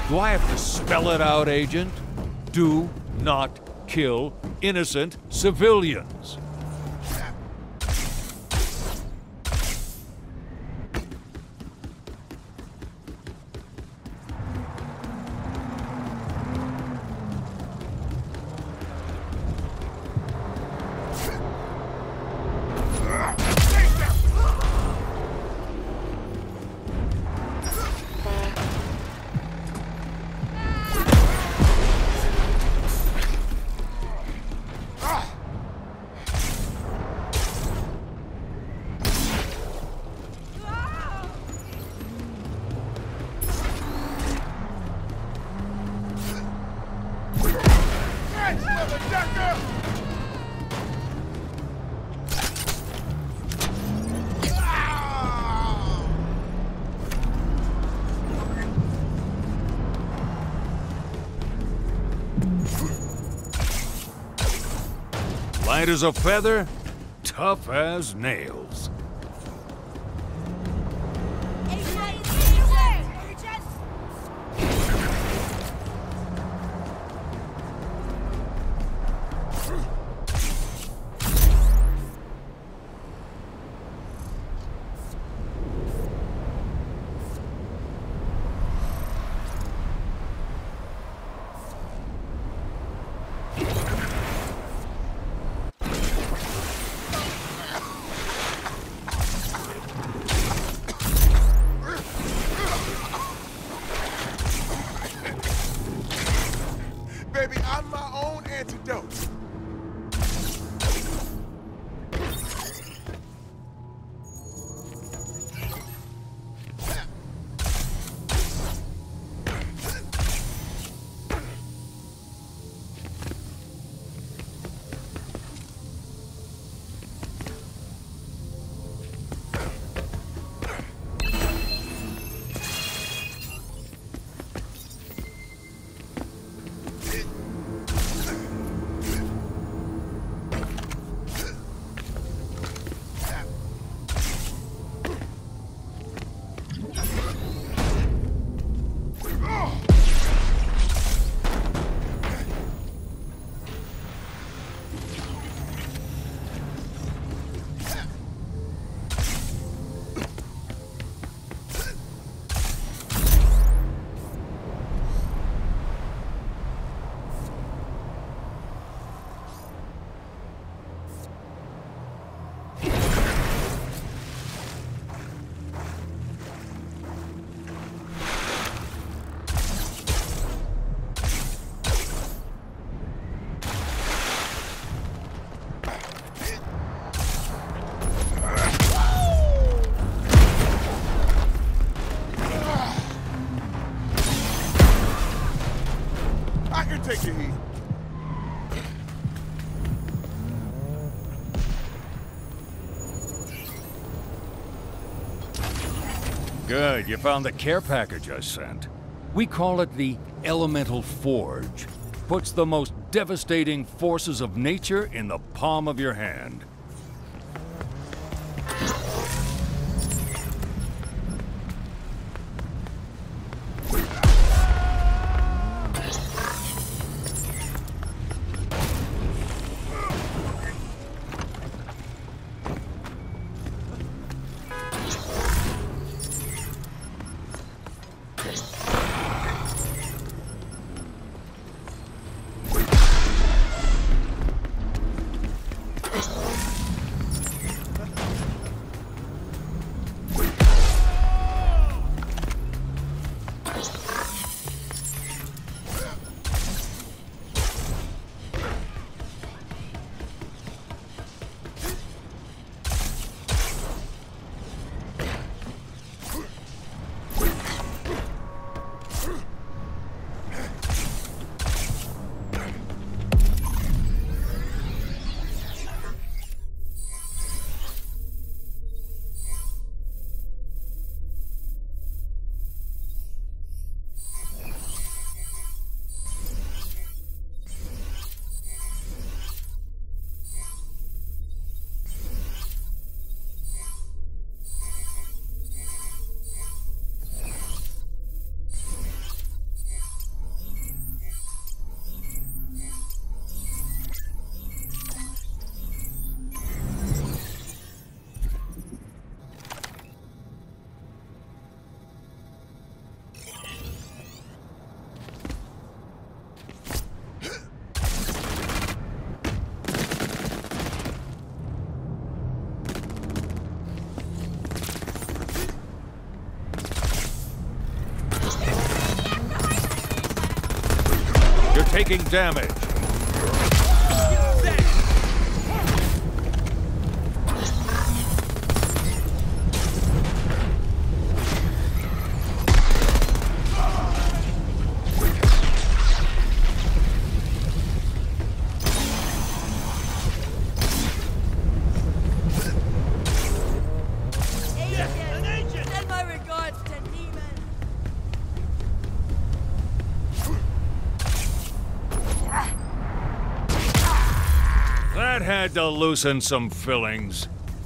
Do I have to spell it out, Agent? Do not kill innocent civilians. Light as a feather, tough as nails. Baby, I'm my own antidote. Take your heat. Good, you found the care package I sent. We call it the Elemental Forge. Puts the most devastating forces of nature in the palm of your hand. taking damage. Send my regards to Neiman. That had to loosen some fillings.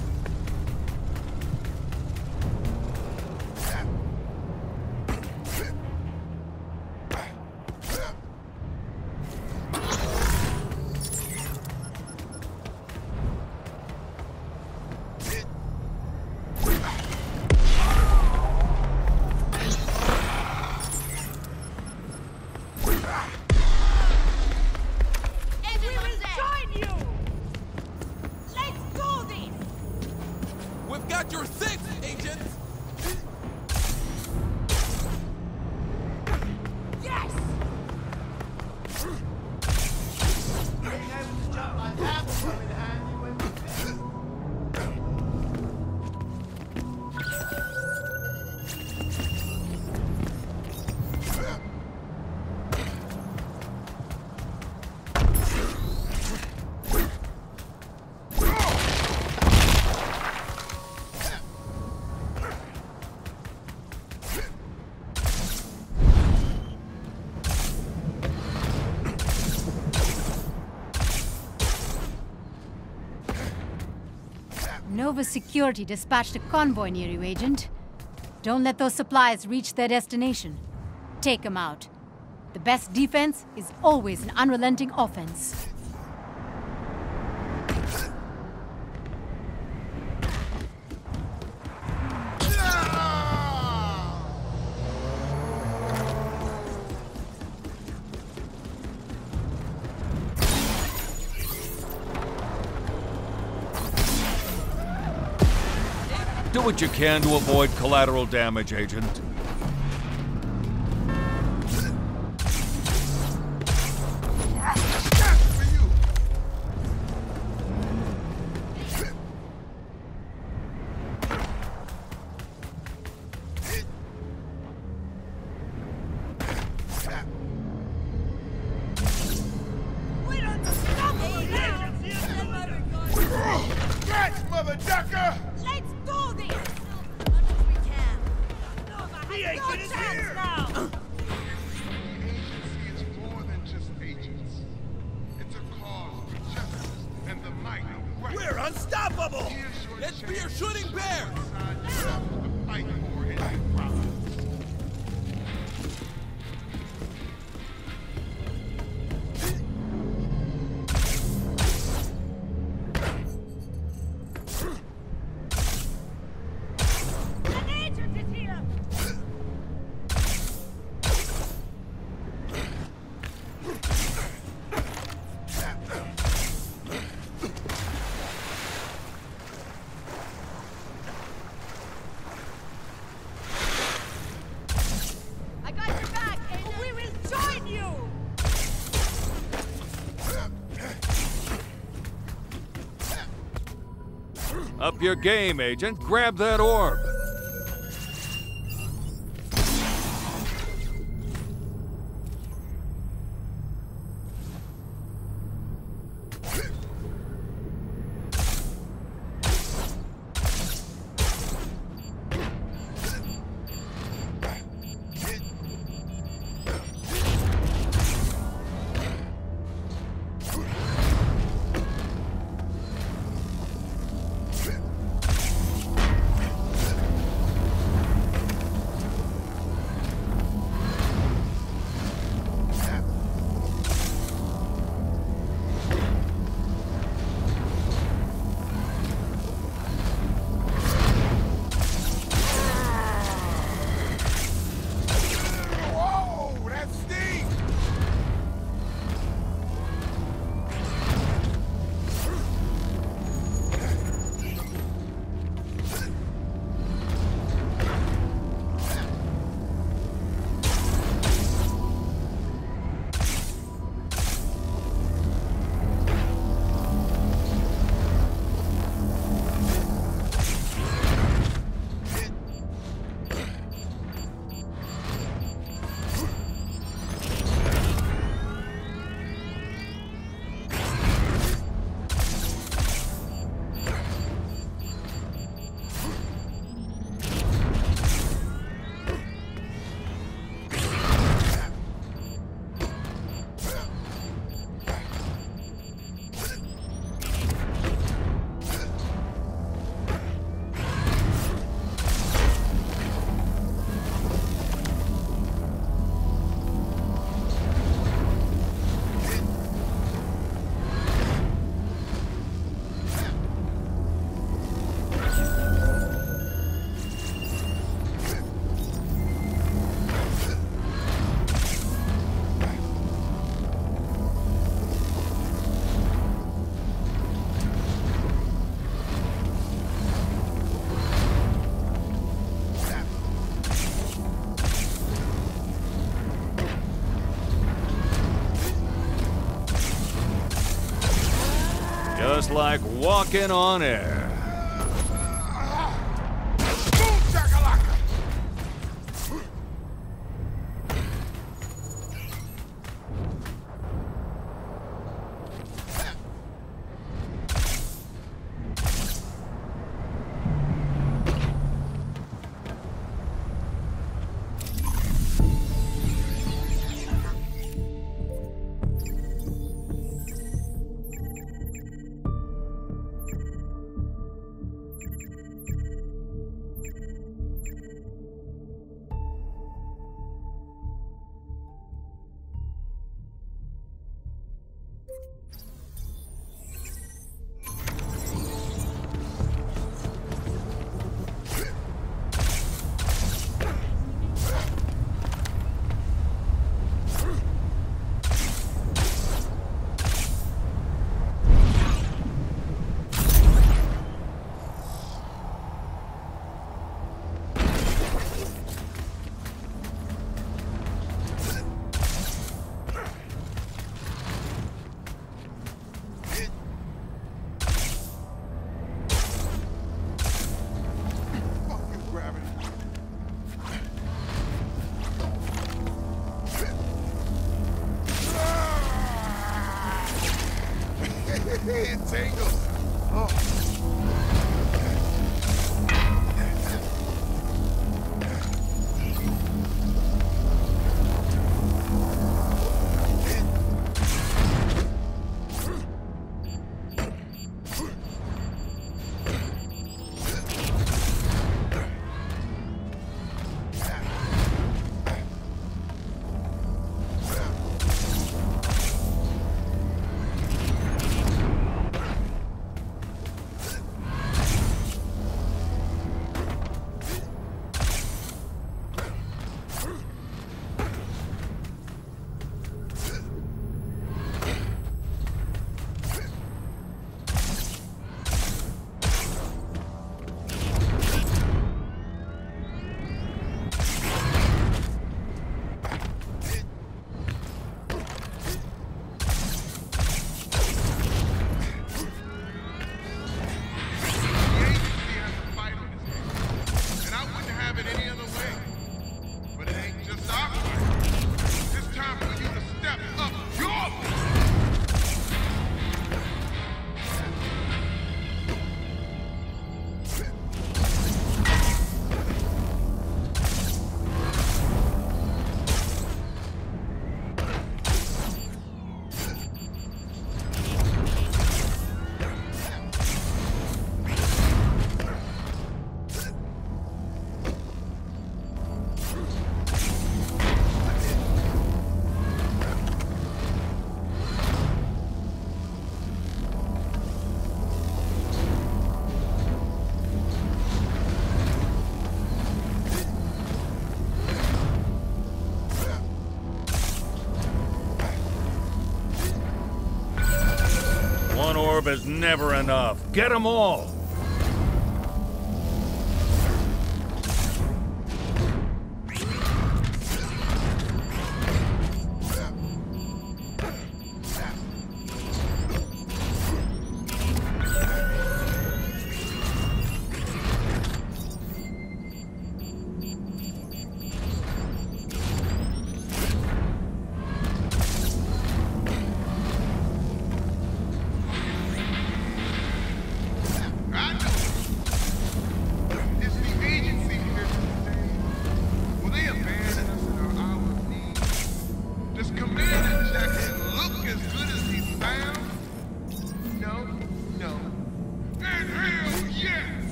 We've got your six, agent! Yes! Nova Security dispatched a convoy near you, Agent. Don't let those supplies reach their destination. Take them out. The best defense is always an unrelenting offense. Do what you can to avoid collateral damage, Agent. We don't stop them now! Send my regards. Catch, mother ducker! Let's do this! As much as we can. Nova has no chance now! Agency is more than just agents. It's a cause for justice and the might of right. We're unstoppable! Here's your Let's be chance your shooting bear! to decide yourself to fight for in your province. An agent is here! I got your back, agent! We will join you! Up your game, Agent. Grab that orb. like walking on air. Boom, shakalaka! It tingles. Oh. orb is never enough. Get them all!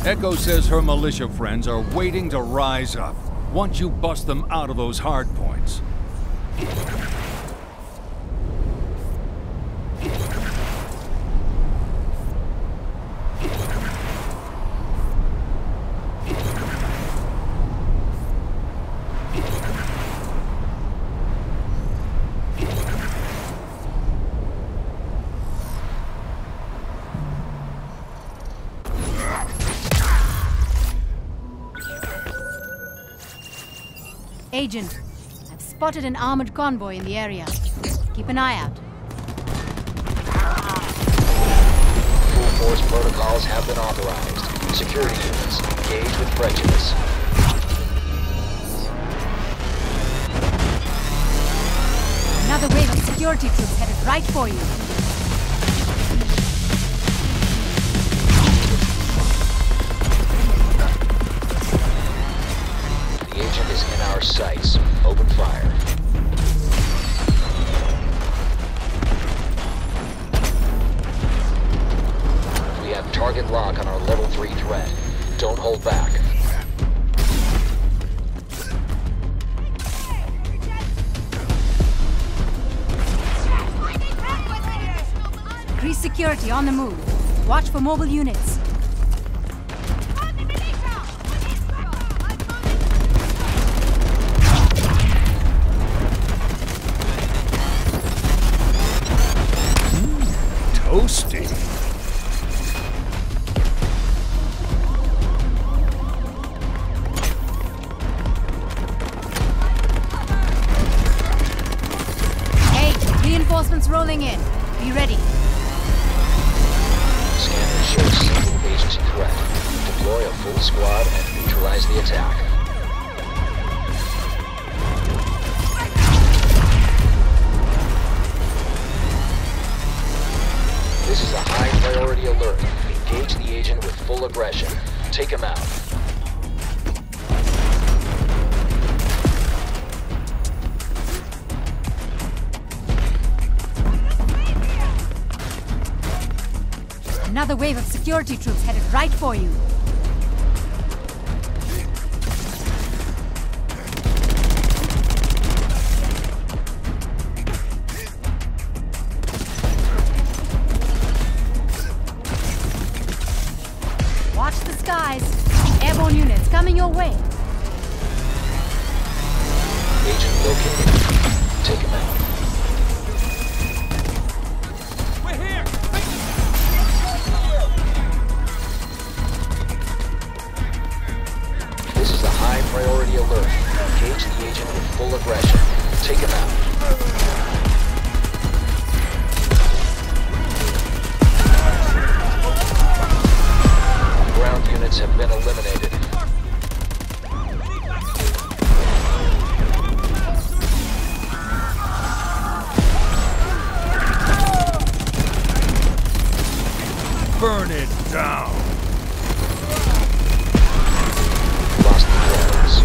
Echo says her militia friends are waiting to rise up once you bust them out of those hard points. Agent, I've spotted an armored convoy in the area. Keep an eye out. Full force protocols have been authorized. Security units, engage with prejudice. Another wave of security troops headed right for you. The agent is in our sights. Open fire. We have target lock on our level 3 threat. Don't hold back. Increase security on the move. Watch for mobile units. Toasty. Hey, reinforcements rolling in. Be ready. Scanner shows single agency threat. Deploy a full squad and neutralize the attack. This is a high priority alert. Engage the agent with full aggression. Take him out. Another wave of security troops headed right for you. Watch the skies. Airborne units coming your way. Agent located. Take him out. We're here! This is a high priority alert. Engage the agent with full aggression. Take him out. Ground units have been eliminated. Burn it down. Lost the drones.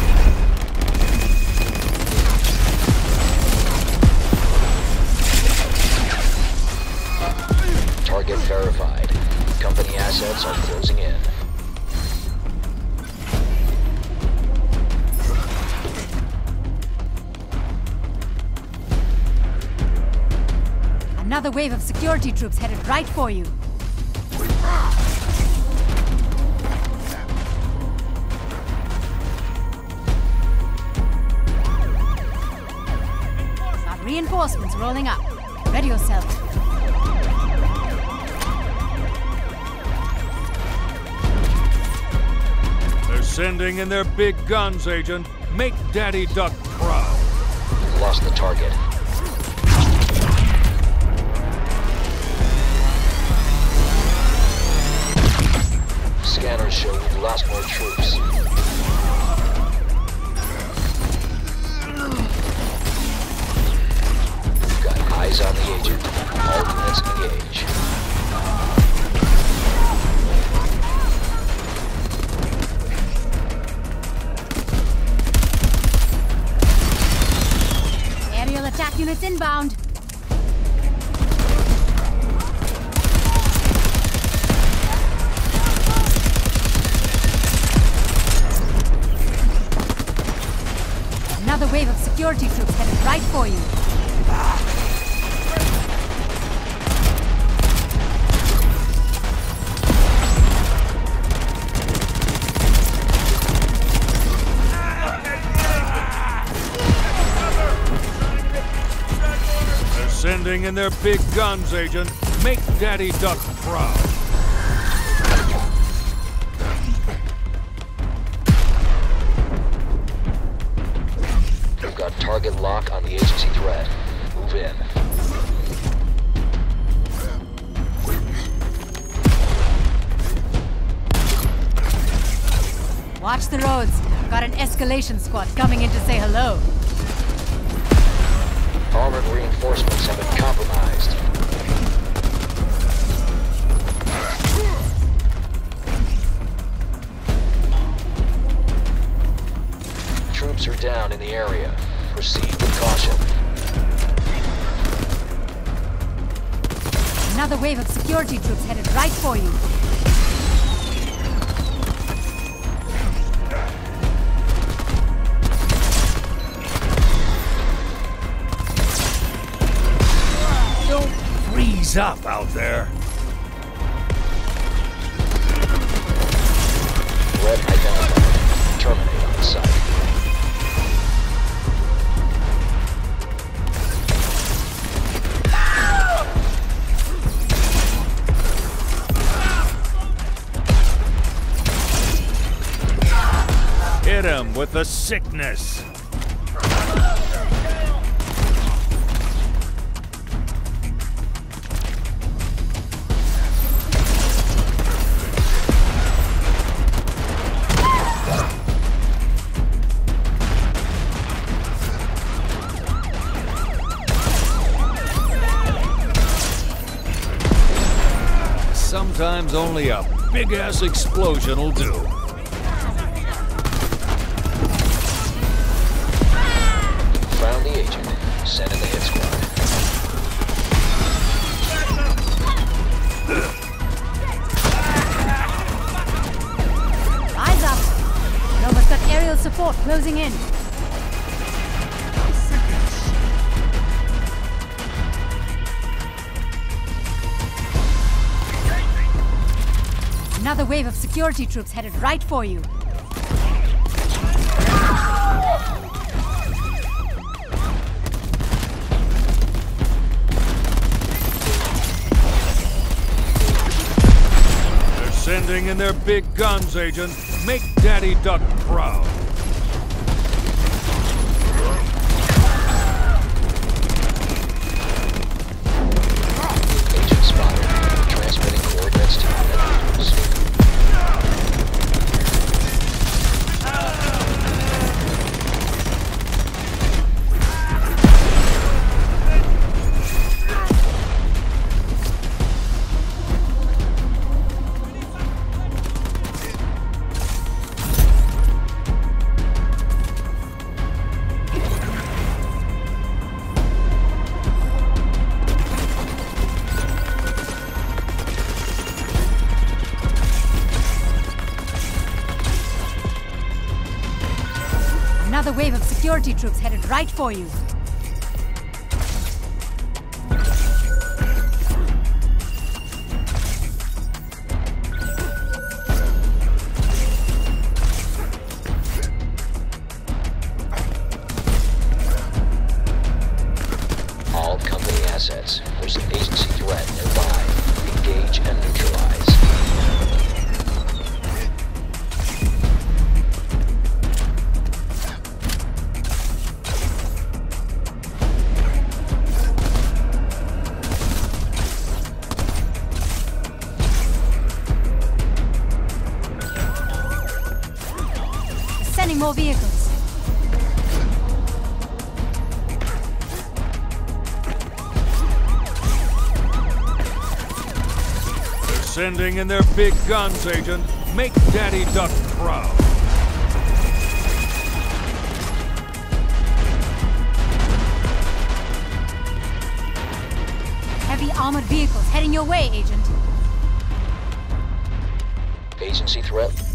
Target verified. Company assets are closing in. Another wave of security troops headed right for you. Got reinforcements rolling up. Ready yourself. They're sending in their big guns, Agent. Make Daddy Duck proud. We've lost the target. Scanners show we've lost more troops. We've got eyes on the agent. All units engage. Aerial attack units inbound. security troops headed right for you. They're sending in their big guns, Agent. Make Daddy Duck proud. We've got target lock on the agency threat. Move in. Watch the roads. Got an escalation squad coming in to say hello. Armored reinforcements have been compromised. Troops are down in the area. Proceed with caution. Another wave of security troops headed right for you. Don't freeze up out there. Threat identified. Terminate on the site. Hit him with the sickness. Sometimes only a big-ass explosion will do. Found the agent. Send in the hit squad. Eyes up. Nova's got aerial support closing in. Another wave of security troops headed right for you. They're sending in their big guns, Agent. Make Daddy Duck proud. Agent spotted. Transmitting coordinates to headquarters. Another wave of security troops headed right for you. All company assets. There's an agency threat nearby. Engage and neutralize. Sending more vehicles. They're sending in their big guns, Agent. Make Daddy Duck proud. Heavy armored vehicles heading your way, Agent. Agency threat